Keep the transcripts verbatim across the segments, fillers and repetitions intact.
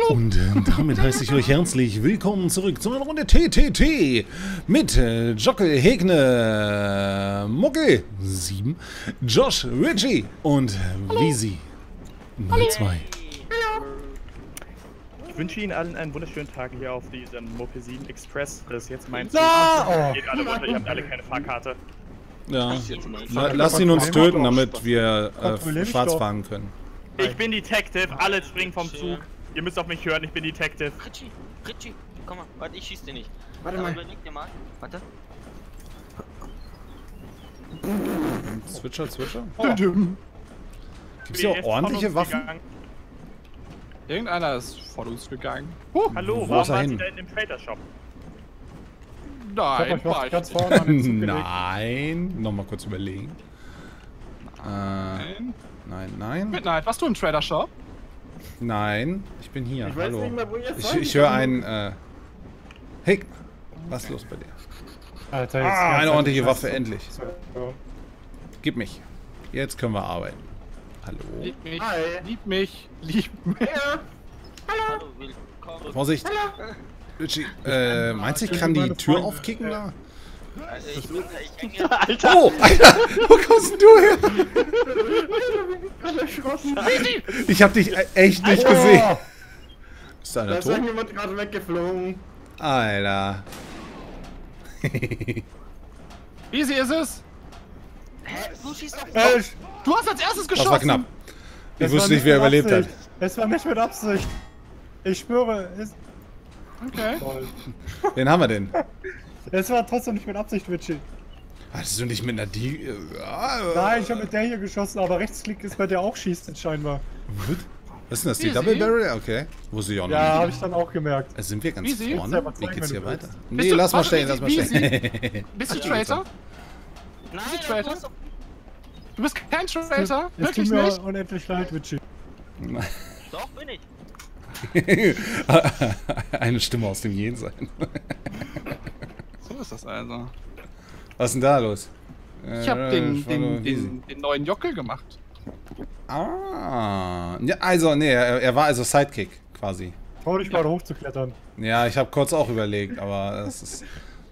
Und äh, damit heiße ich euch herzlich willkommen zurück zu einer Runde T T T mit äh, Jockel, Hegne, Mucke sieben, Josh, Richie und Visi null zwei. Ich wünsche Ihnen allen einen wunderschönen Tag hier auf diesem Mucke sieben Express. Das ist jetzt mein Zug. Oh. Geht alle runter, ihr habt alle keine Fahrkarte. Ja, La lass ihn uns töten, damit wir äh, schwarz fahren können. Ich bin Detective, alle springen vom Zug. Ihr müsst auf mich hören, ich bin Detective. Richie, Richie, komm mal, warte, ich schieß dir nicht. Warte Aber mal. überleg dir mal, warte. Zwitscher, Zwitscher. Oh. Gibt's hier auch ordentliche Waffen? Gegangen. Irgendeiner ist vor uns gegangen. Uh, Hallo, Wo warum ist er waren hin? Sie da in dem Trader Shop? Nein, Ich hab euch ganz nicht. vorne an den Zug gelegt. Nein. Nochmal kurz überlegen. Äh, Nein. nein, nein. Midnight, warst du im Trader Shop? Nein, ich bin hier. Ich weiß Hallo. nicht mehr, wo ihr Ich, seid. ich höre einen. Äh, hey, was ist los bei dir? Alter, jetzt Ah, ganz eine ordentliche Scheiße. Waffe, endlich. So. Gib mich. Jetzt können wir arbeiten. Hallo. Lieb mich, Hi. lieb mich, lieb mich. Hallo, willkommen. Vorsicht. Richie, äh, meinst du, ich kann die Tür aufkicken da? Also ich bin ich hänge Oh, Alter, wo kommst denn du her? Ich hab dich e- echt nicht gesehen. Ist da Da einer ist tot? irgendjemand gerade weggeflogen. Alter. Easy ist es. Hä? Du schießt doch. Äh, Du hast als erstes geschossen. Das war knapp. Ich es wusste war nicht, wer mit überlebt hat. Absicht. Es war nicht mit Absicht. Ich schwöre, es, Okay. Wen haben wir denn? es war trotzdem nicht mit Absicht, Richie. Hattest du nicht mit einer Die... äh, Nein, ich habe mit der hier geschossen, aber Rechtsklick ist bei der auch schießt scheinbar. Was ist denn das? Die Easy. Double Barrel? Okay. Wusste ich auch noch Ja, nicht. habe ich dann auch gemerkt. Äh, Sind wir ganz Easy. vorne? Kannst du Wie aber geht's zeigen, hier wenn du weiter? Bist Nee, du- lass mal warte, stehen, lass mal wie- stehen. Bist du Traitor? Nein, Bist du du Traitor? hast doch- Du bist kein Traitor? Es Wirklich tut mir nicht? unendlich leid, Richie. Doch, bin ich. Eine Stimme aus dem Jenseits. So ist das also. Was ist denn da los? Ich hab den, Äh, den, den, den neuen Jockel gemacht. Ah. Ja, also, nee, er, er war also Sidekick, quasi. Trau dich mal hoch zu klettern. Ja, ich habe kurz auch überlegt, aber es ist...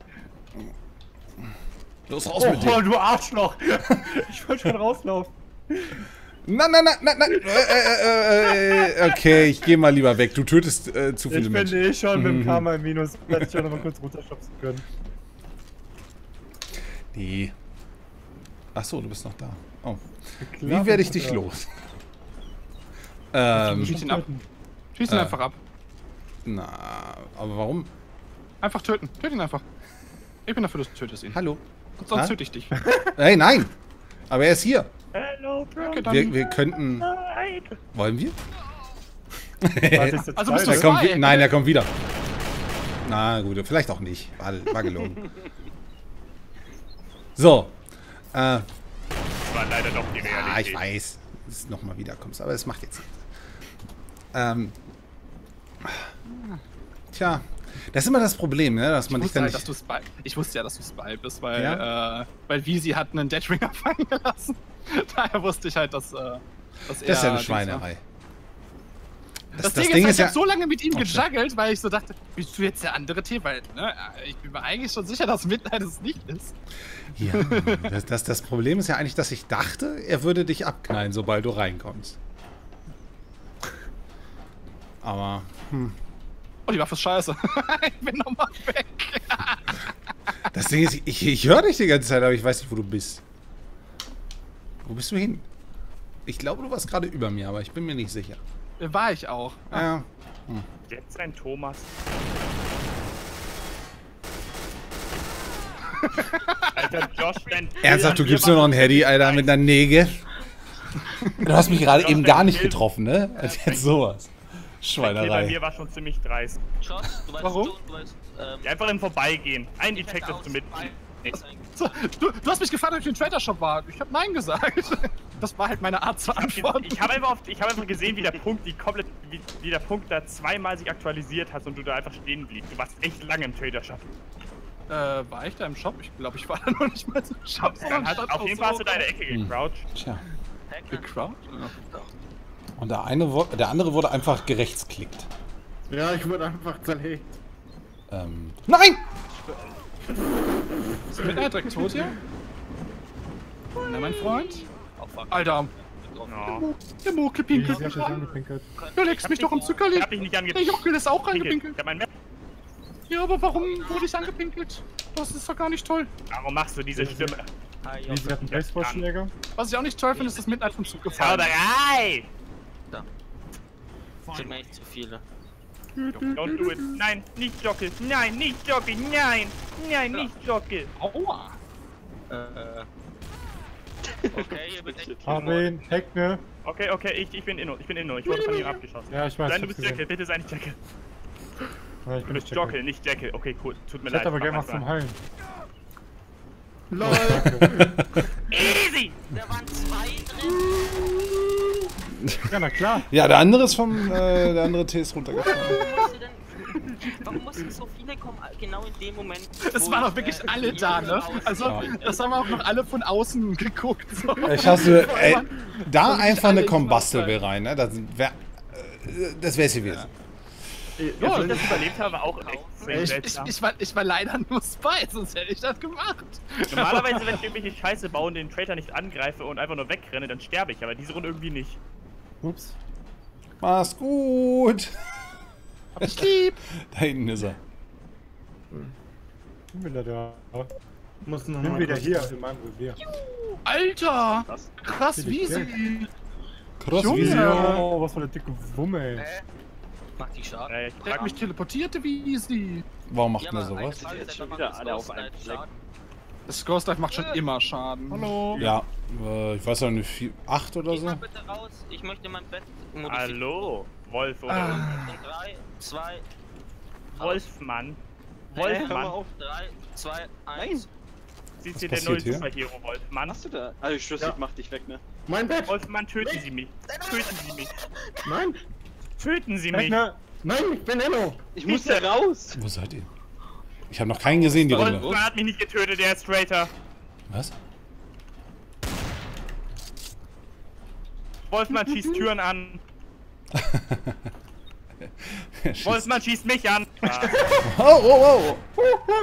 Los, raus Oh, mit dir! du Arschloch! Ich wollte schon rauslaufen. Nein, nein, nein, nein, nein! Äh, äh, äh, okay, ich gehe mal lieber weg. Du tötest äh, zu viele Ich bin Menschen. eh schon mit Mhm. dem Karma im Minus. Hätte ich schon noch mal kurz runterschubsen können. Nee. Ach so, du bist noch da. Oh. Klar, Wie werde ich dich ja. los? Ähm, Schieß ihn ab. Schieß ihn Äh. einfach ab. na, aber warum? Einfach töten. Töt ihn einfach. Ich bin dafür, dass du tötest ihn. Hallo? Und sonst Ha? töte ich dich. Hey, nein! Aber er ist hier. Hello, Bro. Okay, dann. Wir, wir könnten... Wollen wir? Warte, ist der Also bist du Er zweite? kommt, Zwei. wi- nein, er kommt wieder. Na gut, vielleicht auch nicht. War, war gelogen. So. Äh, Das war leider doch die ja, Realität. ich weiß, dass es nochmal wiederkommst, aber es macht jetzt nichts. Ähm. Tja, das ist immer das Problem, ne? Dass man Ich dich dann wusste, halt, nicht... dass du Spy. Ich wusste ja, dass du Spy bist, weil, Ja? äh, weil Visi hat einen Deadringer fallen gelassen. Daher wusste ich halt, dass, äh, dass er. Das ist ja eine Dings Schweinerei. war. Das, Das, das Ding, Ding ist, ist ich ja... hab so lange mit ihm Oh, shit. gejuggelt, weil ich so dachte, bist du jetzt der andere T? Weil, ne, ich bin mir eigentlich schon sicher, dass Midnight es nicht ist. Ja, das, das, das Problem ist ja eigentlich, dass ich dachte, er würde dich abknallen, sobald du reinkommst. Aber, hm. Oh, die Waffe ist scheiße. Ich bin nochmal weg. Das Ding ist, ich, ich höre dich die ganze Zeit, aber ich weiß nicht, wo du bist. Wo bist du hin? Ich glaube, du warst gerade über mir, aber ich bin mir nicht sicher. War ich auch. Ja. Jetzt ein Thomas. Alter, Josh, dein... Ernsthaft, du gibst nur noch ein Handy, Alter, mit einer Nägel. Du hast mich gerade eben gar nicht getroffen, ne? Jetzt sowas. Bei mir Schweinerei. war schon ziemlich dreist. Josh, du weißt, Warum? Du, du weißt, ähm, Ja, einfach im Vorbeigehen. Ein Detective zu mit. So, du, du hast mich gefragt, ob ich im Trader Shop war. Ich habe Nein gesagt. Das war halt meine Art zu antworten. Ich habe einfach, auf- ich hab einfach gesehen, wie der Punkt, die komplett, wie, wie der Punkt da zweimal sich aktualisiert hat und du da einfach stehen blieb. Du warst echt lange im Trader Shop. Äh, war ich da im Shop? Ich glaube, ich war da noch nicht mal im Shop. Dann hast, auf jeden Fall hast du deine Ecke Hm. gecrouched. Tja. Hacker. Gecrouched? Und der, eine, wo- der andere wurde einfach gerechtsklickt. Ja, ich wurde einfach zerlegt. Ähm. Nein! Ist der Midnight direkt tot hier? Na, mein Freund? Oh, fuck. Alter, No. der Mokel pinkelt Ich hab mich das an. angepinkelt. Du legst mich doch im Ich Zuckerli. hab dich nicht Der angepinkelt. Jockel ist auch Ich angepinkelt. hab mein Messer. Ja, aber warum wurde ich angepinkelt? Das ist doch gar nicht toll. Warum machst du diese Stimme? Hi, Wie sie hat einen Baseballschläger. Was ich auch nicht toll finde, ist, dass Midnight vom Zug gefallen ist. Zauberei! sind mir echt zu viele. Don't do it. Nein, nicht Jockel. Nein, nicht Jockel. Nein. Nein, nicht Jockel. Aua. Äh. Okay, ihr wird echt. Hab ihn, Heckne. Okay, okay, ich, ich bin Inno. Ich bin Inno. Ich wurde von ihm abgeschossen. Ja, ich weiß. Nein, du ich bist hab's Jackel. gesehen. Bitte sei nicht Jackel. Ja, ich Du bin bist nicht Jockel, Jackel. nicht Jackel. Okay, cool. Tut mir Ich leid. hätte aber gerne Mach was zum mal. Heilen. Easy! Da waren zwei drin. Ja, na klar. Ja, der andere ist vom, äh, der andere T ist runtergefallen. Warum musste denn. Warum mussten so viele kommen, genau in dem Moment? Es wo waren ich, doch wirklich äh, alle die da, Junge ne? raus- Also, das haben wir auch noch alle von außen geguckt. So. Ich hasse, ey, da wirklich einfach eine alle Combustible rein, ne? Das wär, äh, das wär's gewesen. Ja, dass ich das überlebt habe, auch extrem Ich, ich, seltsam. ich, war, ich war leider nur Spy, sonst hätte ich das gemacht. Normalerweise, wenn ich irgendwelche Scheiße baue und den Traitor nicht angreife und einfach nur wegrenne, dann sterbe ich. Aber diese Runde irgendwie nicht. Ups. Mach's gut. Hab ich lieb. Da hinten ist er. Bin wieder da. Muss noch Bin mal wieder kurz- hier in meinem Revier. Alter! Was? Krass, wie Bin ich sie. Krass, Junge. wie sie. Oh, was für eine dicke Wumme, ey. Macht die Schaden. Äh, ich Der hat frag mich teleportierte wie sie. Warum macht Ja, denn er aber eine sowas? Frage ist Jetzt einfach, schon wieder macht alle das auf einen Ghost Fleck. Schaden? Das Ghost Dive macht schon immer Schaden. Hallo. Ja, äh, ich weiß ja nicht, vier, acht oder Geh so. mal bitte raus, ich möchte mein Bett modifizieren. Hallo, Wolf oder Ah. In drei, zwei, Wolfmann. Hä, hör mal Wolfmann. auf. drei, zwei, eins. Siehst Was du der passiert neue hier? Superhero Wolfmann? Was hast du da? Also ich schwöre, Ja. ich mach dich weg, ne? Mein Bett! Wolfmann, töten Sie mich. Töten Sie mich. Nein! Töten Sie mich. Heckne! Nein, ich bin Enno! Ich muss da raus! Wo seid ihr? Ich habe noch keinen gesehen, die Runde. Wolfmann hat mich nicht getötet, der ist Traitor. Was? Wolfmann schießt Türen an. Er schießt- Wolfmann schießt mich an. Ah, Oh, oh, oh!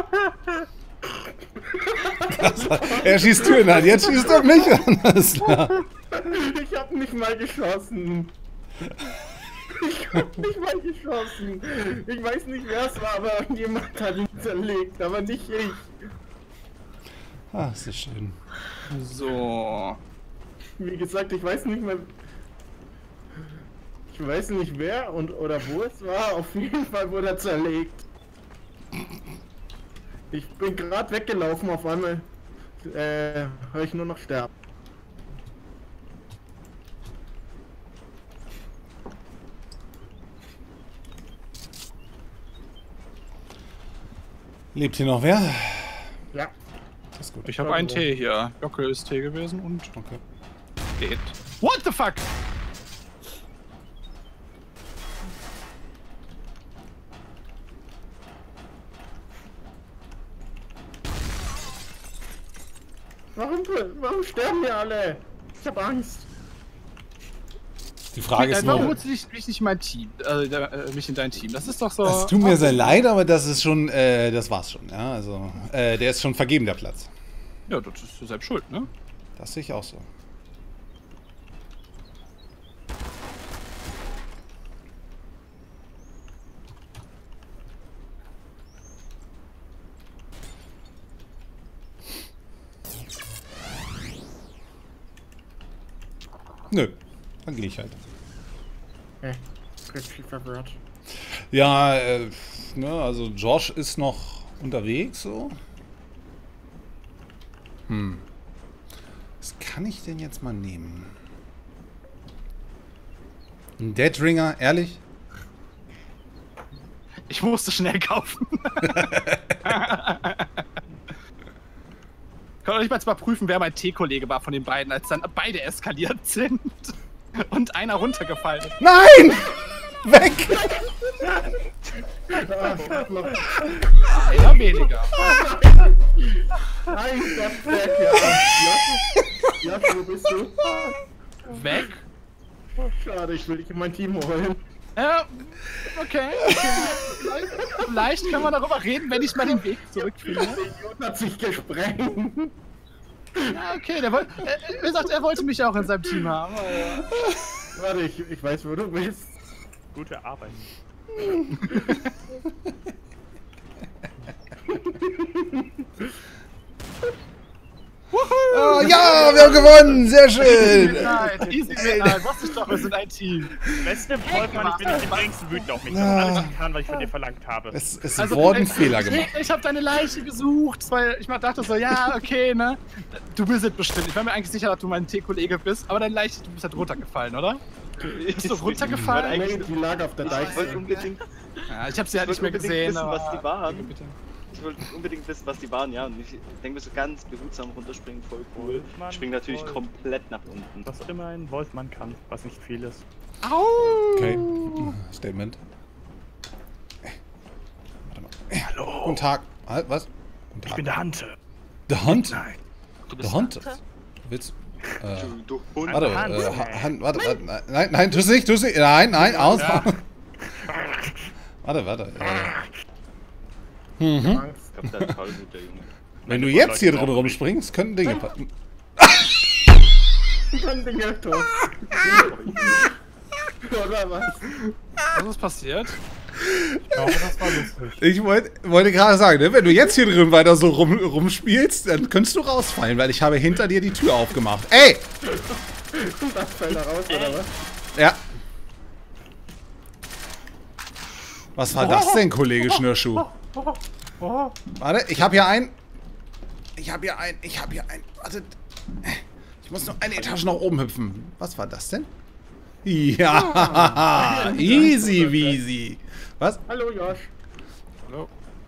Krass, er schießt Türen an, jetzt schießt er mich an. Alles klar. Ich hab nicht mal geschossen! Ich hab nicht mal geschossen! Ich weiß nicht, wer es war, aber jemand hat ihn zerlegt, aber nicht ich! Ah, ist das schön. So. Wie gesagt, ich weiß nicht mehr. Ich weiß nicht wer und oder wo es war. Auf jeden Fall wurde er zerlegt. Ich bin gerade weggelaufen, auf einmal äh, höre ich nur noch sterben. Lebt hier noch wer? Ja. Das ist gut. Ich habe einen Tee hier. Jockel ist Tee gewesen und Okay. geht. What the fuck? Warum, warum sterben wir alle? Ich hab Angst. Die Frage ist Warum nur, holst du dich, mich nicht in mein Team? Äh, der, äh, mich in dein Team? Das ist doch so. es tut mir sehr leid, aber das ist schon, äh, das war's schon. Ja, also, äh, der ist schon vergeben, der Platz. Ja, das ist selbst schuld, ne? Das sehe ich auch so. Nö, dann gehe ich halt. Hä? Richtig verwirrt. Ja, äh, ne, also Josh ist noch unterwegs, so. Hm. Was kann ich denn jetzt mal nehmen? Ein Deadringer, ehrlich? Ich musste schnell kaufen. Kann doch nicht mal jetzt mal prüfen, wer mein T-Kollege war von den beiden, als dann beide eskaliert sind und einer runtergefallen ist. Nein! Weg! Ah, ich hab noch. Einer weniger. Nein, der Fleck, ja. Ja, wo bist du? Weg? Schade, ich will dich in mein Team holen. Ja, okay. okay. Vielleicht, vielleicht können wir darüber reden, wenn ich mal den Weg zurückfinde. Der Idiot hat sich gesprengt. Ja, okay, der wollte. Er, wie gesagt, er wollte mich auch in seinem Team haben. Aber ja. Warte, ich, ich weiß, wo du bist. Gute Arbeit. Oh, ja, wir haben gewonnen! Sehr schön! Nein, easy Midnight, was ist doch, wir sind ein Team. Beste Volkmann, ich bin nicht im geringsten wütend auf mich. Ich habe alles getan, was ich von dir verlangt habe. Es, es Also, wurden ich, Fehler ich, gemacht. Ich, ich habe deine Leiche gesucht, weil ich mal dachte so, ja, okay, ne? Du bist es bestimmt. Ich war mir eigentlich sicher, dass du mein T-Kollege bist, aber deine Leiche, du bist halt runtergefallen, oder? Bist du runtergefallen? Nee, die lag auf der Ich wollte Deichsel. unbedingt, Ja, ich habe sie halt ich nicht mehr wollte gesehen, unbedingt wissen, aber... was die waren. Bitte. Ich wollte unbedingt wissen, was die waren, ja. Und ich denke mir so ganz behutsam runterspringen, voll cool. Mann, Ich spring natürlich voll. komplett nach unten. Was immer ein Wolfmann kann, was nicht viel ist. Au! Okay. Statement. Warte mal. Hallo. Guten Tag. Halt, was? Guten Tag. Ich bin der Hante. Der Hund? Nein. Du Der bist Hund? Hunter? Willst äh, Du Hund. Warte, Hand. äh, Ha- Hand, warte, warte, nein, nein, nein, tu's nicht, tu's nicht, nein, nein, aus. Ja. Warte, warte. Äh. Mhm. Angst. Ich glaub, der Tollwut, der Junge. Wenn du jetzt hier drin rumspringst, könnten Dinge passieren. Dann Dinge tot. Oder was? Was ist passiert? Ich glaube, das war lustig. Ich wollt, wollte gerade sagen, ne, wenn du jetzt hier drin weiter so rum, rumspielst, dann könntest du rausfallen, weil ich habe hinter dir die Tür aufgemacht. Ey! Das fällt da raus, oder was? Ja. Was war das denn, Kollege Schnürschuh? Warte, ich habe hier einen. Ich habe hier einen. Ich habe hier einen. Warte. Ich muss noch eine Etage nach oben hüpfen. Was war das denn? Ja, easy weasy. Was? Hallo, Josh. Hallo.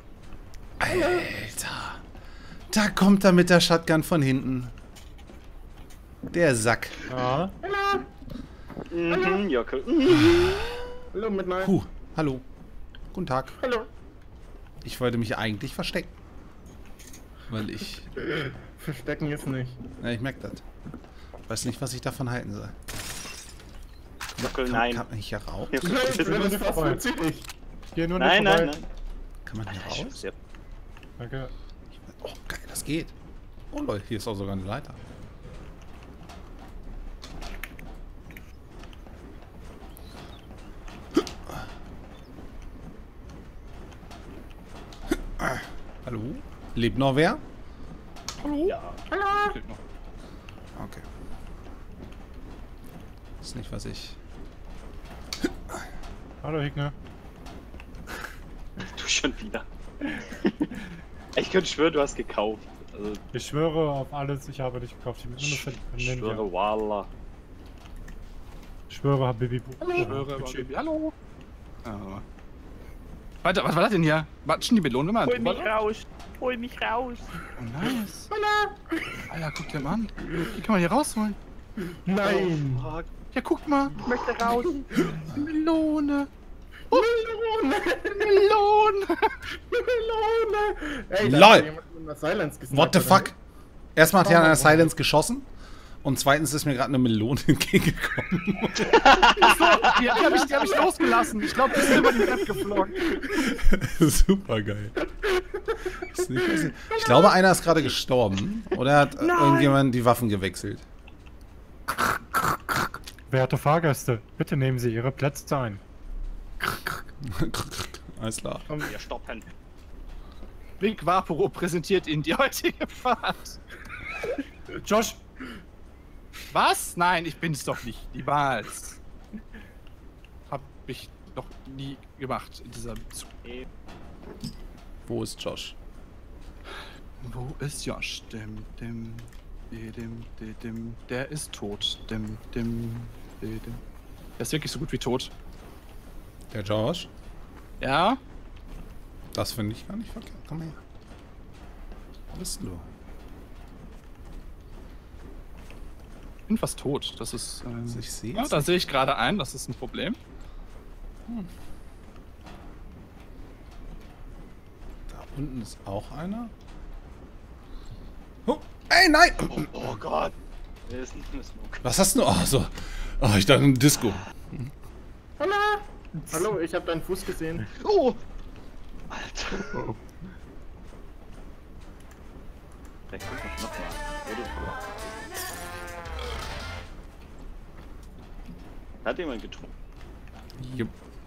Alter. Da kommt er mit der Shotgun von hinten. Der Sack. Ja. Mhm, Jockel. Hallo, Midnight. Puh, hallo. Guten Tag. Hallo. Ich wollte mich eigentlich verstecken. Weil ich... Verstecken ist nicht. Na, ich merke das. Weiß nicht, was ich davon halten soll. Jockel, Kann, nein. kann man hier raus? Jockel, Nein, bitte. das ist fast witzig. Geh nur Nein, nicht nein, vorbei. nein. Kann man hier raus? Ja. Danke. Oh, geil, das geht. Oh Leute, hier ist auch sogar eine Leiter. Hallo? Lebt noch wer? Ja. Okay. Das ist nicht, was ich... Hallo, Higner. Du schon wieder. Ich könnte schwören, du hast gekauft. Also, Ich schwöre auf alles, ich habe dich gekauft. Ich bin ich nur von schwöre, Ninja. Walla. Ich schwöre, Habibi. Ich schwöre, aber Baby. Hallo. Ah. Warte, was war das denn hier? Watschen die Melone mal? Hol mich raus. Hol mich raus. Oh, nice. Alter, guck dir mal an. Die kann man hier rausholen. Nein. Fuck. Ja, guck mal. Ich möchte raus. Melone. Melone. Melone. Melone. Ey, Lol. da hat jemand mit einer Silence gesniped, What the oder fuck? nicht? Erstmal hat er an der Silence geschossen. Und zweitens ist mir gerade eine Melone entgegengekommen. Die, die hab ich, die hab ich losgelassen. Ich glaube, die ist über die Map geflogen. Super geil. Ich glaube, einer ist gerade gestorben. Oder hat irgendjemand die Waffen gewechselt? Werte Fahrgäste, bitte nehmen Sie Ihre Plätze ein. Alles klar. Wir stoppen. Big Vaporo präsentiert Ihnen die heutige Fahrt. Josh! Was? Nein, ich bin's doch nicht. Niemals. Hab ich noch nie gemacht in dieser Zug. Wo ist Josh? Wo ist Josh? Dim, dim, dim, dim, dim, dim. Der ist tot. Dim, dim, dim, dim. Der ist wirklich so gut wie tot. Der Josh? Ja? Das finde ich gar nicht verkehrt. Komm her. Wo bist du? Ich bin fast tot. Das ist. Ähm, Also ich sehe ja, es da nicht. sehe ich gerade ein. Das ist ein Problem. Da unten ist auch einer. Oh, ey, nein! Oh, oh Gott. Der ist nicht mehr Smoke. Was hast du? Oh, so. Oh, ich dachte ein Disco. Hallo. Hallo, ich habe deinen Fuß gesehen. Oh! Alter. Oh. Vielleicht guck ich nochmal. Hat jemand getrunken? Jupp.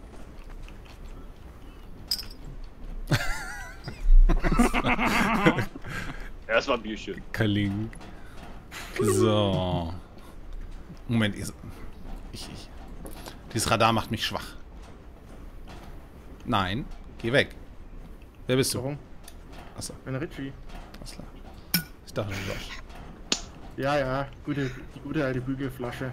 Ja, das war ein Bierchen. Kaling. So. Moment, ihr... Ich, ich. Dieses Radar macht mich schwach. Nein, geh weg. Wer bist du? Warum? Achso, Ich bin Richie. alles klar. Ich dachte, du warst. Ja, ja, gute, die gute alte Bügelflasche.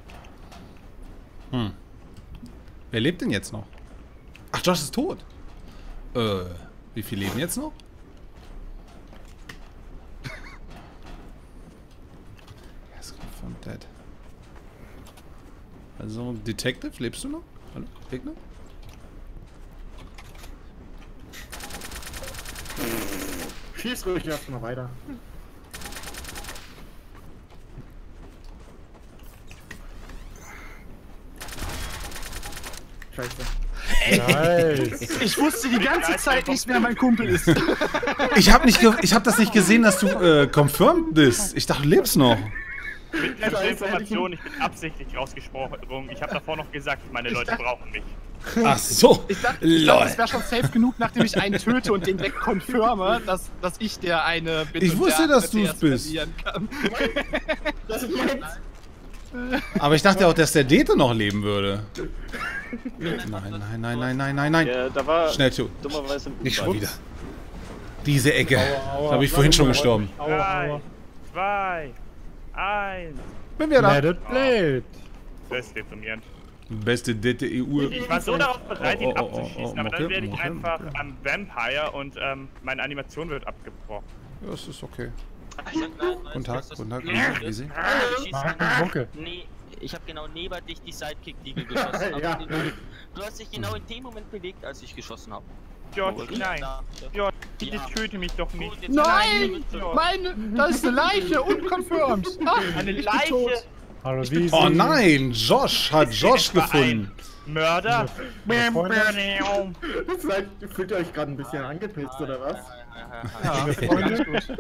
Hm. Wer lebt denn jetzt noch? Ach, Josh ist tot. Äh, wie viel leben jetzt noch? Yes, confirmed dead. Also, Detective, lebst du noch? Hallo, Gegner? Schieß ruhig erstmal weiter. Scheiße. Nice. Ich wusste die ganze Zeit nicht, wer mein Kumpel ist. Ich hab nicht, ge ich hab das nicht gesehen, dass du äh, confirmed bist. Ich dachte, du lebst noch. Mit der Scheiße, Information, ich bin absichtlich rausgesprochen. Ich habe davor noch gesagt, meine Leute brauchen mich. Ach so. Ich dachte, ich dachte Lol. es wäre schon safe genug, nachdem ich einen töte und den wegkonfirme, dass, dass ich der eine bin. Ich und wusste, der, dass der du's es bist. verlieren kann. Das ist meins. Aber ich dachte auch, dass der Dete noch leben würde. Nein, nein, nein, nein, nein, nein, nein. Ja, da war Schnell zu. dummerweise Nicht schon Ups. wieder. Diese Ecke. Aua, aua. Da bin ich vorhin schon gestorben. Aua, Drei, aua. zwei, eins. Bin wieder da. Let it blade. Das ist deprimierend. Beste Dete E U. Ich war so darauf bereit, ihn Oh, oh, oh, abzuschießen, oh, aber dann okay, werde ich okay, einfach okay. am Vampire und ähm, meine Animation wird abgebrochen. Ja, das ist okay. Ich sag, nein, weißt Guten du, Tag, was das guten Tag, Problem ist? easy. Du schießt- Mach Mucke. Nee, ich habe genau neben dich die Sidekick-Diegel geschossen. Aber Ja. du, du hast dich genau in dem Moment bewegt, als ich geschossen habe. George, nein. George, bitte Ja. töte mich doch nicht. Nein! Meine, das ist eine Leiche, unconfirmed. Ah, Eine ich bin tot. Leiche! Hallo, wie ist Oh sie? nein, Josh hat Josh etwa gefunden. ein Mörder? Ihre Freundin? Seid, fühlt ihr euch gerade ein bisschen angepisst oder was? Ja, Ihre Freundin? gut.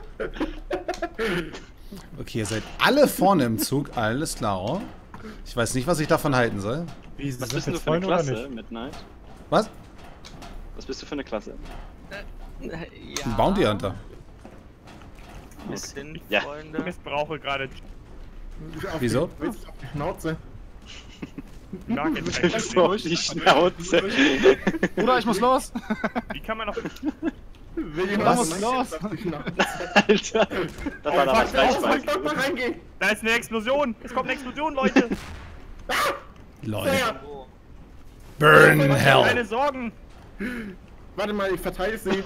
Okay, ihr seid alle vorne im Zug, alles klar. Ich weiß nicht, was ich davon halten soll. Wie, sie Was sind bist du jetzt für eine Freunde oder Klasse, nicht? Midnight? Was? Was bist du für eine Klasse? Ja, Ein Bounty Hunter. Wir sind Ja. Ich Freunde. missbrauche gerade Auf Wieso? Die, willst du auf die Schnauze? Nugget. So auf die Schnauze. Bruder, ich muss los. Wie kann man noch... Will Was? muss los? Auf die Schnauze. Alter. Das war damals Pass auf, Reichweite. Gott, mal reingehen. Da ist eine Explosion! Es kommt eine Explosion, Leute! Lol. Ja. Oh, Burn Keine hell. Sorgen! Warte mal, ich verteile sie.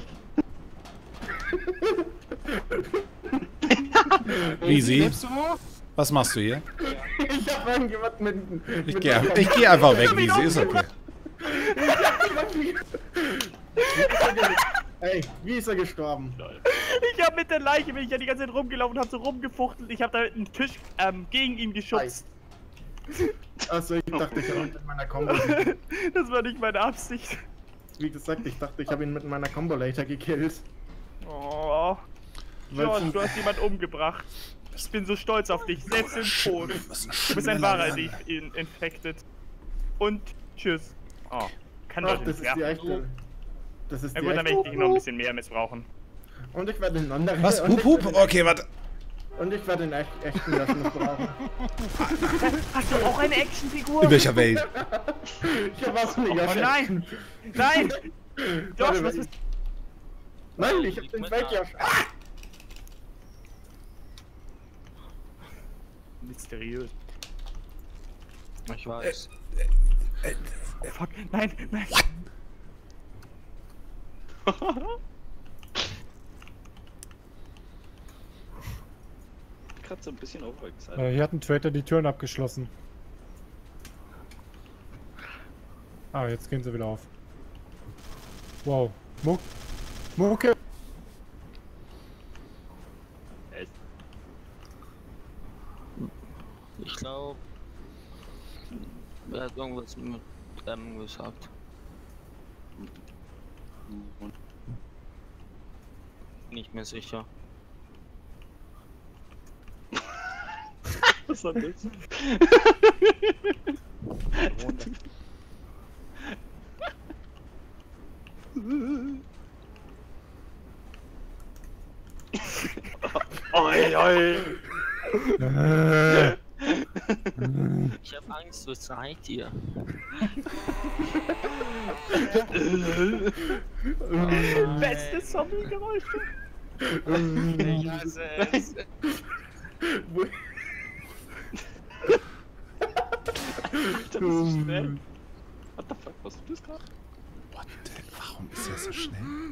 Easy. Lebst du wo? Was machst du hier? Ich hab irgendjemand mit. Ich mit gehe ich geh einfach weg, Easy. Ist okay. Ey, wie ist er gestorben? Ich hab mit der Leiche, bin ich ja die ganze Zeit rumgelaufen und hab so rumgefuchtelt. Ich hab da einen Tisch ähm, gegen ihn geschubst. Achso, ich dachte, ich habe ihn mit meiner Combo. Das war nicht meine Absicht. Wie gesagt, ich dachte, ich habe ihn mit meiner Combo later gekillt. Oh. George, du hast jemand umgebracht. Ich bin so stolz auf dich, selbst im Tod. Du bist ein wahrer in Infected. Und tschüss. Oh, kann Ach, doch das nicht ist die werfen. echte. Das ist Ja die gut, dann echte. werde ich dich noch ein bisschen mehr missbrauchen. Und ich werde den anderen. Was? und Hup, ich hup. werde den- Okay, warte. Und ich werde den echt, echten das missbrauchen. Hast du auch eine Actionfigur? In welcher Welt? Ich habe auch eine Oh nein! Nein! Josh, was ist... Nein, ich hab den Fake Josh. Ah! Mysteriös. ich weiß. Oh fuck, nein, nein! Gerade so ein bisschen overexcited. Äh, hier hat ein Traitor die Türen abgeschlossen. Ah, jetzt gehen sie wieder auf. Wow. Muck. Mucke. Echt? Ich glaube, er hat irgendwas mit M gesagt. Nicht mehr sicher. Was war das? Oi, oi. Ich hab Angst, was seid ihr? Beste Zombie-Geräusche. Ich hasse es. Das ist schnell. What the fuck, was ist das gerade? What the, warum ist er so schnell?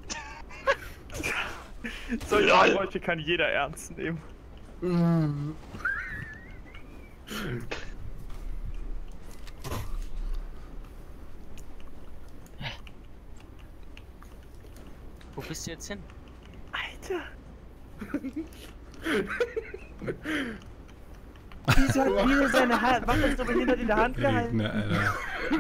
Solche Geräusche kann jeder ernst nehmen. Wo bist du jetzt hin? Alter! Wieso hat Miro seine Hand, Waffe so behindert in der Hand gehalten? Regner, Alter.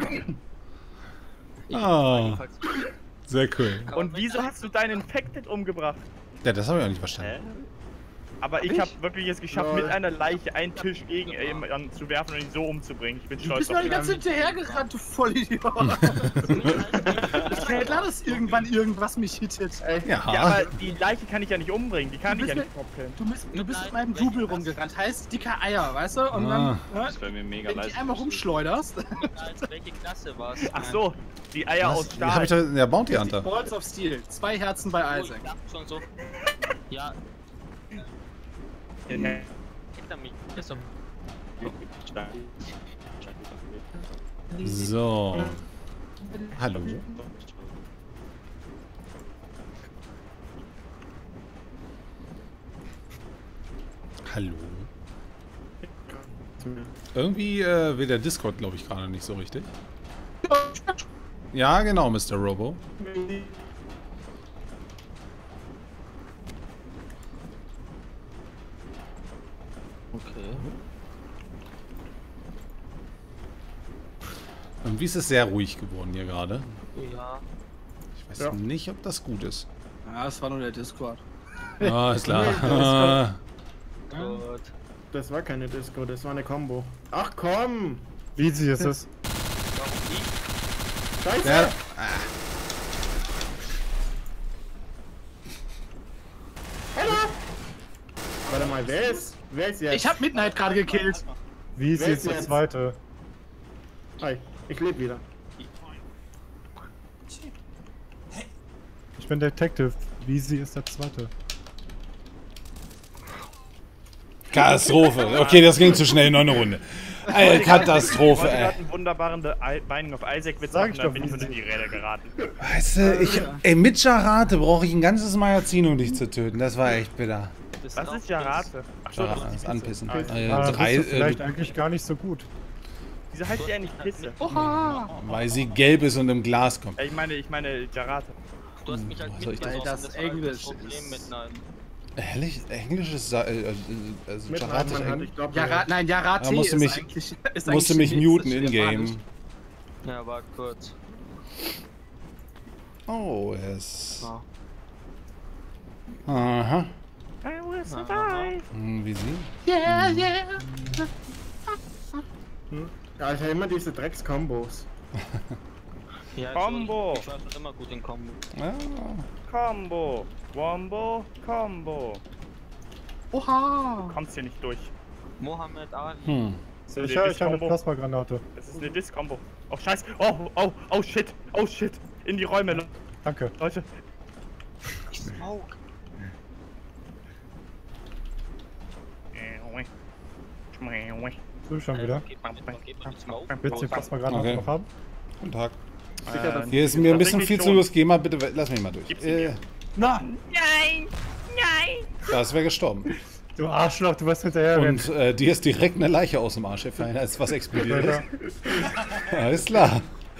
Ah, sehr cool. Und wieso hast du deinen Infected umgebracht? Ja, das habe ich auch nicht verstanden. Hä? Aber ich habe wirklich es geschafft, Lol. mit einer Leiche einen Tisch gegen jemanden zu werfen und ihn so umzubringen. Ich bin Du stolz bist auf mir die dich. ganze Zeit hinterhergerannt, du Vollidiot. Ich kann ja klar, dass irgendwann irgendwas mich hittet. Ja, Ja, aber die Leiche kann ich ja nicht umbringen, die kann Du ich ja bist nicht moppeln. Du bist, du bist mit meinem Double rumgerannt, heißt dicke Eier, weißt du? Und Ah. dann, ne, Das wäre mir mega wenn leid. du die einmal rumschleuderst, Als welche Klasse war's? Ach so, die Eier aus was? Hab ich Stahl. da, der Bounty Hunter. Balls of Steel, zwei Herzen bei Oh, ich Isaac. dachte schon so. Ja, Ja. hinter mich. Ist so. So. Hallo. Hallo. Irgendwie äh, will der Discord, glaube ich, gerade nicht so richtig. Ja, genau, Mister Robo. Okay. Irgendwie ist es sehr ruhig geworden hier gerade. Ja. Ich weiß Ja. nicht, ob das gut ist. Ja, das war nur der Discord. Ah, ist klar. Gut. Das war keine Disco, das war eine Combo. Ach komm! Wie easy ist es? Warum die? Scheiße! Ja. Warte mal, wer ist? Wer ist jetzt? Ich hab Midnight gerade gekillt. Wie easy Wer ist ist der jetzt? zweite? Hi, ich lebe wieder. Ich bin Detective. Wie easy ist der zweite? Katastrophe. Okay, das ging zu schnell. Noch eine Runde. Eine Katastrophe, Ich wollte ey. gerade einen wunderbaren The Binding of Isaac Witz Sag machen, ich dann doch, bin ich wie unter sie- die Räder geraten. Weißt du, ich, ey, mit Jarate brauche ich ein ganzes Magazin, um dich zu töten. Das war echt bitter. Das Was auch ist Jarate? Achso, Ja, das ist das die Pisse. Anpissen. Ah, Äh, Ah, dann drei, bist du vielleicht äh, eigentlich gar nicht so gut. Wieso heißt die eigentlich Pisse? Oha! weil sie gelb ist und im Glas kommt. Ja, ich meine, ich meine Jarate. Du hast mich halt Was soll ich denn? mitgenommen, Weil das war halt Englisch Problem ist. mit Nein. Ehrlich? Englisch ist. Äh, äh, also Mit Jarate ist man hat, Englisch. ich glaube, Jara, nein, Jarate Ja, musste ist mich- eigentlich... Ist Musste eigentlich mich muten chinesisch, in-game. japanisch. Ja, war kurz. Oh, es. Ja. Aha. I will survive. Hm, wie sie? Yeah, yeah. Alter, immer diese Drecks-Kombos. Ja, Combo. Ich war schon immer gut in Combo. Ah, Combo. Wombo. Combo. Oha! Kommst hier nicht durch. Mohammed Ali. hm. Das ist Sicher, eine ich habe eine Dis-Combo. Plasmagranate. Das ist eine Dis-Combo. Oh, scheiße. Oh, oh, oh, shit. Oh, shit. In die Räume, Le- Danke. Leute. Ich smoke. So, schon wieder. Geht man mit, geht man mit Smoke? Willst du die Plasmagranate Okay. noch haben? Guten Tag. Sicher, dass- Hier ist mir ein bisschen Tatsächlich viel zu schon. los. Geh mal bitte, we- lass mich mal durch. Gib sie Äh, mir. Nein! Nein! Nein! das wäre gestorben. Du Arschloch, du wirst hinterher Und äh, dir ist direkt eine Leiche aus dem Arsch gefallen, als was explodiert ist. Alles klar.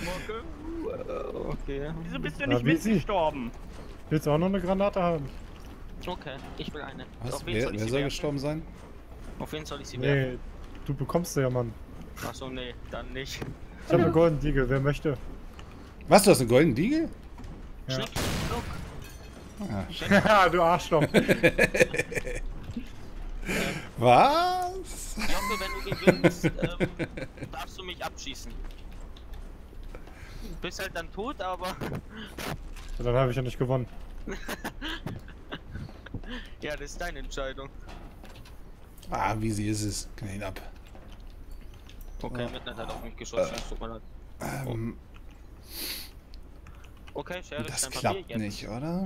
Okay. Wieso bist du Ja, nicht wie sie? mitgestorben? Willst du auch noch eine Granate haben? Okay, ich will eine. Was? Auf wen Wer, soll ich wer sie soll werfen? gestorben sein? Auf wen soll ich sie werfen? Nee, du bekommst sie ja, Mann. Achso, nee, dann nicht. Ich habe einen Golden Deagle, wer möchte? Was, du hast einen goldenen Deagle? Ja. Schnick, schnuck. Ja, du Arschloch. Was? Jocke, wenn du gewinnst, ähm, darfst du mich abschießen. Du bist halt dann tot, aber... Dann habe ich ja nicht gewonnen. Ja, das ist deine Entscheidung. Ah, wie sie ist es. Knall ihn ab. Okay, Midnight hat auf mich geschossen, tut mir leid. Ähm, Okay, Schere, das dein Papier klappt jetzt. nicht, oder?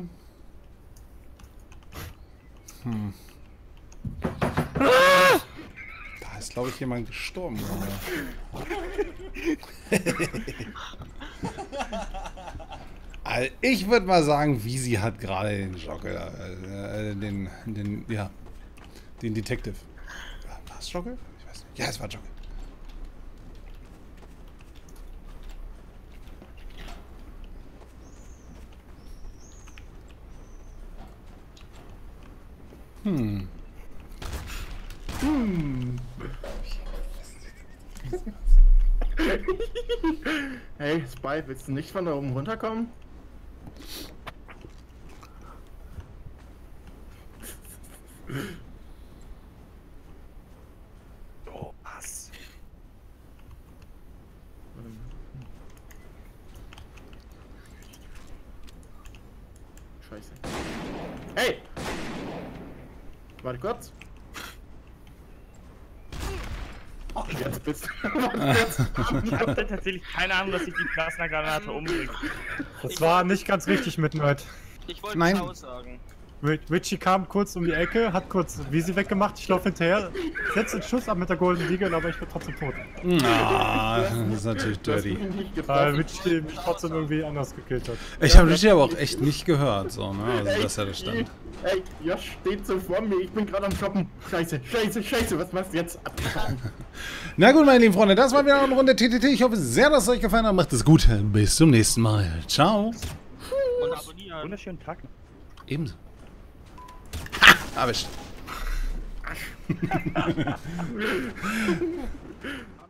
Hm. Da ist, glaube ich, jemand gestorben. Also ich würde mal sagen, Visi hat gerade den Jockel, äh, den, den, ja, den Detective. War es Jockel? Ich weiß nicht. Ja, es war Jockel. Hm. Hm. Hey, Spy, willst du nicht von da oben runterkommen? Oh, was? Scheiße. Hey! Warte kurz. Jetzt bist du. Ich hatte tatsächlich keine Ahnung, dass ich die Plasma-Granate umbringe. Das war nicht ganz richtig, Midnight. Ich wollte Nein. Ciao sagen. Richie kam kurz um die Ecke, hat kurz Visi weggemacht, ich laufe hinterher, setze den Schuss ab mit der Golden Deagle, aber ich bin trotzdem tot. Ah, das ist natürlich dirty. Weil Richie mich trotzdem irgendwie anders gekillt hat. Ich habe Richie aber auch echt nicht gehört, so, ne? Also, dass er da stand. Ey, Josh steht so vor mir, ich bin gerade am Shoppen. Scheiße, scheiße, scheiße, was machst du jetzt? Abgefahren. Na gut, meine lieben Freunde, das war wieder eine Runde T T T. Ich hoffe sehr, dass es euch gefallen hat. Macht es gut. Bis zum nächsten Mal. Ciao. Und abonnieren. Wunderschönen Tag. Ebenso. Ha! Erwischt.